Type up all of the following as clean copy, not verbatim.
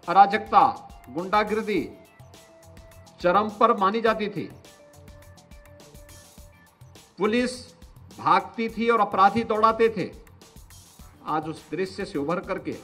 अराजकता, गुंडागिर्दी चरम पर मानी जाती थी। पुलिस भागती थी और अपराधी दौड़ाते थे। आज उस दृश्य से उभर करके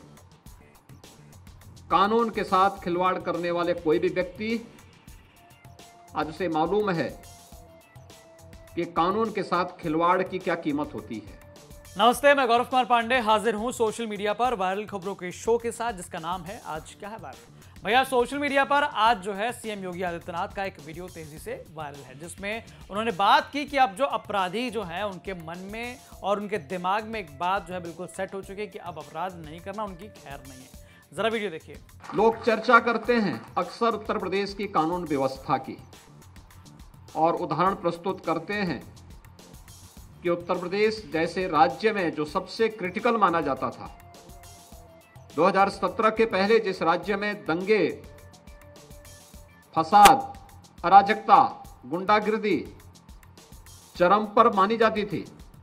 कानून के साथ खिलवाड़ करने वाले कोई भी व्यक्ति, आज उसे मालूम है कि कानून के साथ खिलवाड़ की क्या कीमत होती है। नमस्ते, मैं गौरव कुमार पांडे हाजिर हूं सोशल मीडिया पर वायरल खबरों के शो के साथ, जिसका नाम है आज क्या है वायरल। भैया, सोशल मीडिया पर आज जो है सीएम योगी आदित्यनाथ का एक वीडियो तेजी से वायरल है, जिसमें उन्होंने बात की कि अब जो अपराधी जो है उनके मन में और उनके दिमाग में एक बात जो है बिल्कुल सेट हो चुकी है कि अब अपराध नहीं करना उनकी खैर नहीं है। जरा वीडियो देखिए। लोग चर्चा करते हैं अक्सर उत्तर प्रदेश की कानून व्यवस्था की और उदाहरण प्रस्तुत करते हैं कि उत्तर प्रदेश जैसे राज्य में जो सबसे क्रिटिकल माना जाता था, 2017 के पहले जिस राज्य में दंगे, फसाद, अराजकता, गुंडागिर्दी चरम पर मानी जाती थी,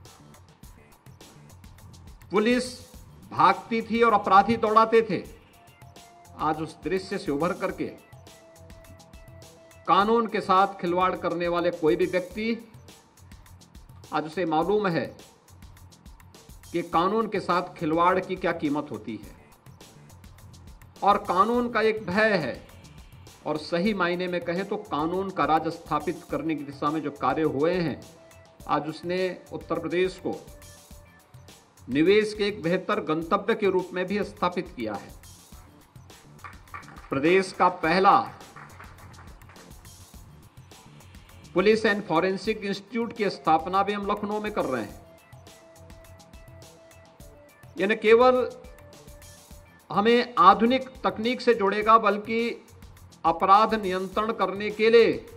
पुलिस भागती थी और अपराधी दौड़ाते थे। आज उस दृश्य से उभर करके कानून के साथ खिलवाड़ करने वाले कोई भी व्यक्ति, आज उसे मालूम है कि कानून के साथ खिलवाड़ की क्या कीमत होती है और कानून का एक भय है। और सही मायने में कहें तो कानून का राज स्थापित करने की दिशा में जो कार्य हुए हैं, आज उसने उत्तर प्रदेश को निवेश के एक बेहतर गंतव्य के रूप में भी स्थापित किया है। प्रदेश का पहला पुलिस एंड फॉरेंसिक इंस्टीट्यूट की स्थापना भी हम लखनऊ में कर रहे हैं। यह न केवल हमें आधुनिक तकनीक से जोड़ेगा, बल्कि अपराध नियंत्रण करने के लिए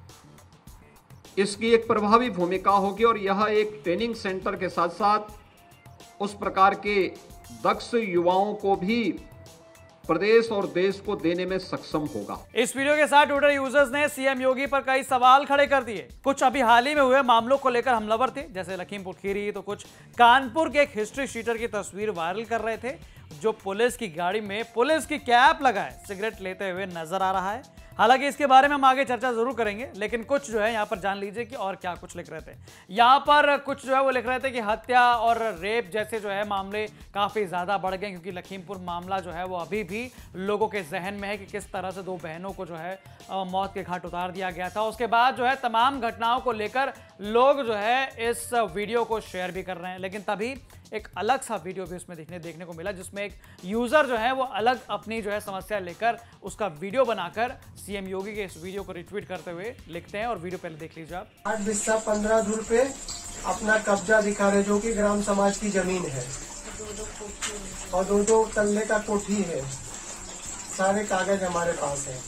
इसकी एक प्रभावी भूमिका होगी और यह एक ट्रेनिंग सेंटर के साथ साथ उस प्रकार के दक्ष युवाओं को भी प्रदेश और देश को देने में सक्षम होगा। इस वीडियो के साथ ट्विटर यूजर्स ने सीएम योगी पर कई सवाल खड़े कर दिए। कुछ अभी हाल ही में हुए मामलों को लेकर हमलावर थे, जैसे लखीमपुर खीरी, तो कुछ कानपुर के एक हिस्ट्री शीटर की तस्वीर वायरल कर रहे थे, जो पुलिस की गाड़ी में पुलिस की कैप लगाए सिगरेट लेते हुए नजर आ रहा है। हालांकि इसके बारे में हम आगे चर्चा जरूर करेंगे, लेकिन कुछ जो है यहाँ पर जान लीजिए कि और क्या कुछ लिख रहे थे। यहाँ पर कुछ जो है वो लिख रहे थे कि हत्या और रेप जैसे जो है मामले काफ़ी ज़्यादा बढ़ गए, क्योंकि लखीमपुर मामला जो है वो अभी भी लोगों के जहन में है कि किस तरह से दो बहनों को जो है मौत के घाट उतार दिया गया था। उसके बाद जो है तमाम घटनाओं को लेकर लोग जो है इस वीडियो को शेयर भी कर रहे हैं, लेकिन तभी एक अलग सा वीडियो भी उसमें देखने को मिला, जिसमें एक यूजर जो है वो अलग अपनी जो है समस्या लेकर उसका वीडियो बनाकर सीएम योगी के इस वीडियो को रिट्वीट करते हुए लिखते हैं। और वीडियो पहले देख लीजिए आप। 8 बिस्सा 15 धुर पे अपना कब्जा दिखा रहे, जो कि ग्राम समाज की जमीन है और 2-2 तल्ले का कोठी है। सारे कागज हमारे पास है।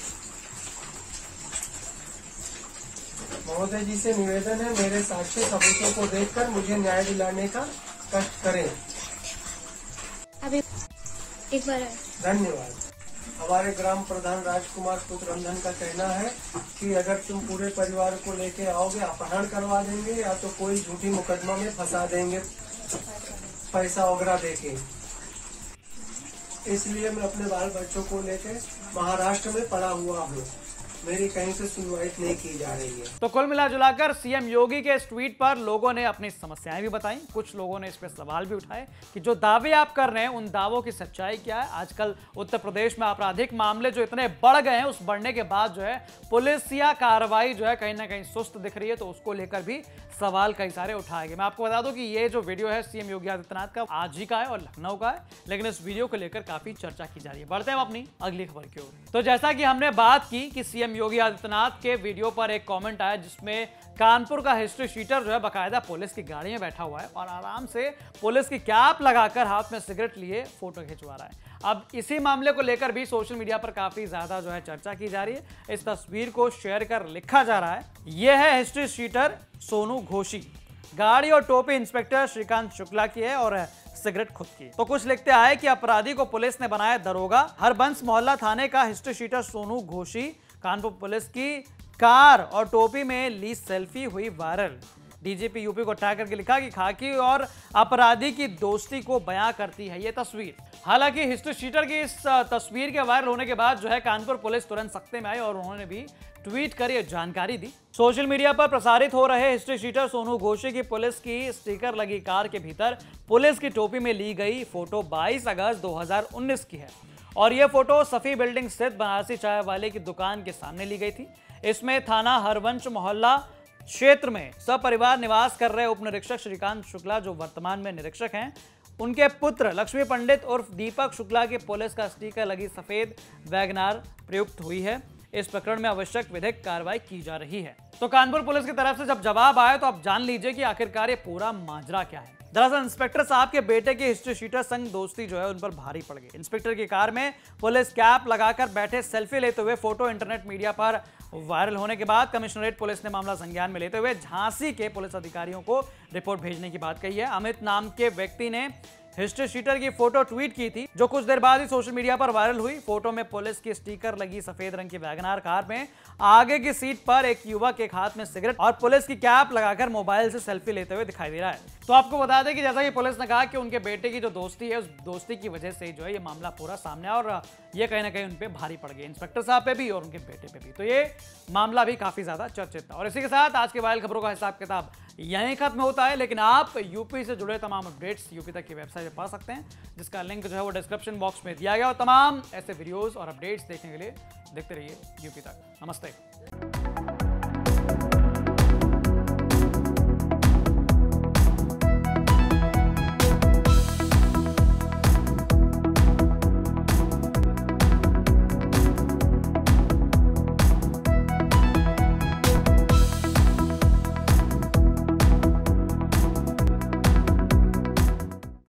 महोदय जी से निवेदन है, मेरे साक्ष्य सबूतों को देखकर मुझे न्याय दिलाने का कष्ट करें। अभी एक बार धन्यवाद। हमारे ग्राम प्रधान राजकुमार पुत्र रंधन का कहना है कि अगर तुम पूरे परिवार को लेके आओगे, अपहरण करवा देंगे या तो कोई झूठी मुकदमा में फंसा देंगे पैसा वगैरह देके। इसलिए मैं अपने बाल बच्चों को लेके महाराष्ट्र में पड़ा हुआ हूँ। मेरी कहीं से सुनवाई नहीं की जा रही है। तो कुल मिलाजुलाकर सीएम योगी के इस ट्वीट पर लोगों ने अपनी समस्याएं भी बताई। कुछ लोगों ने इस पर सवाल भी उठाए कि जो दावे आप कर रहे हैं उन दावों की सच्चाई क्या है। आजकल उत्तर प्रदेश में आपराधिक मामले जो इतने बढ़ गए हैं, उस बढ़ने के बाद जो है पुलिस या कार्रवाई जो है कहीं ना कहीं सुस्त दिख रही है, तो उसको लेकर भी सवाल कई सारे उठाए गए। मैं आपको बता दूं कि ये जो वीडियो है सीएम योगी आदित्यनाथ का आज ही का है और लखनऊ का है, लेकिन इस वीडियो को लेकर काफी चर्चा की जा रही है। बढ़ते हैं अपनी अगली खबर की ओर। तो जैसा कि हमने बात की कि सीएम योगी आदित्यनाथ के वीडियो पर एक कमेंट आया, जिसमें कानपुर का हिस्ट्री शीटर जो है बाकायदा पुलिस की गाड़ी में बैठा हुआ है और आराम से पुलिस की कैप लगाकर हाथ में सिगरेट लिए फोटो खिंचवा रहा है। अब इसी मामले को लेकर भी सोशल मीडिया पर काफी ज्यादा जो है चर्चा की जा रही है। इस तस्वीर को शेयर कर लिखा जा रहा है, यह है हिस्ट्री शीटर सोनू घोषी, गाड़ी और टोपी इंस्पेक्टर श्रीकांत शुक्ला की है और सिगरेट खुद की। तो कुछ लिखते आए कि अपराधी को पुलिस ने बनाया दरोगा। हरबंस मोहल्ला थाने का history sheeter Sonu Ghoshi Kanpur police की कार और टोपी में ली सेल्फी हुई वायरल। डीजीपी यूपी को टैग करके लिखा कि खाकी और अपराधी की दोस्ती को बयां करती है ये तस्वीर। हालांकि हिस्ट्री शीटर की इस तस्वीर के वायरल होने के बाद जो है कानपुर पुलिस तुरंत सख्ते में आई और उन्होंने भी ट्वीट कर ये जानकारी दी। सोशल मीडिया पर प्रसारित हो रहे हिस्ट्री शीटर सोनू घोषी की पुलिस की स्टिकर लगी कार के भीतर पुलिस की टोपी में ली गई फोटो 22 अगस्त 2019 की है और यह फोटो सफी बिल्डिंग स्थित बनारसी चाय वाले की दुकान के सामने ली गई थी। इसमें थाना हरवंश मोहल्ला क्षेत्र में सपरिवार निवास कर रहे उप निरीक्षक श्रीकांत शुक्ला, जो वर्तमान में निरीक्षक हैं, उनके पुत्र लक्ष्मी पंडित उर्फ दीपक शुक्ला की पुलिस का स्टिकर लगी सफेद वैगनार प्रयुक्त हुई है। इस प्रकरण में आवश्यक विधिक कार्रवाई की जा रही है। तो कानपुर पुलिस की तरफ से जब जवाब आया तो आप जान लीजिए कि आखिरकार ये पूरा माजरा क्या है। दरअसल इंस्पेक्टर साहब के बेटे की हिस्ट्री शीटर संग दोस्ती जो है उन पर भारी पड़ गई। इंस्पेक्टर की कार में पुलिस कैप लगाकर बैठे सेल्फी लेते हुए फोटो इंटरनेट मीडिया पर वायरल होने के बाद कमिश्नरेट पुलिस ने मामला संज्ञान में लेते हुए झांसी के पुलिस अधिकारियों को रिपोर्ट भेजने की बात कही है। अमित नाम के व्यक्ति ने हिस्ट्री शीटर की फोटो ट्वीट की थी, जो कुछ देर बाद ही सोशल मीडिया पर वायरल हुई। फोटो में पुलिस की स्टिकर लगी सफेद रंग की वैगनार कार में आगे की सीट पर एक युवक एक हाथ में सिगरेट और पुलिस की कैप लगाकर मोबाइल से सेल्फी लेते हुए दिखाई दे रहा है। तो आपको बता दें कि जैसा कि पुलिस ने कहा कि उनके बेटे की जो दोस्ती है, उस दोस्ती की वजह से जो है ये मामला पूरा सामने आया और ये कहीं ना कहीं उन पे भारी पड़ गई, इंस्पेक्टर साहब पे भी और उनके बेटे पे भी। तो ये मामला भी काफी ज्यादा चर्चित था। और इसी के साथ आज के वायरल खबरों का हिसाब किताब यहीं खत्म होता है, लेकिन आप यूपी से जुड़े तमाम अपडेट्स यूपी तक की वेबसाइट पर पा सकते हैं, जिसका लिंक जो है वो डिस्क्रिप्शन बॉक्स में दिया गया। और तमाम ऐसे वीडियोस और अपडेट्स देखने के लिए देखते रहिए यूपी तक। नमस्ते।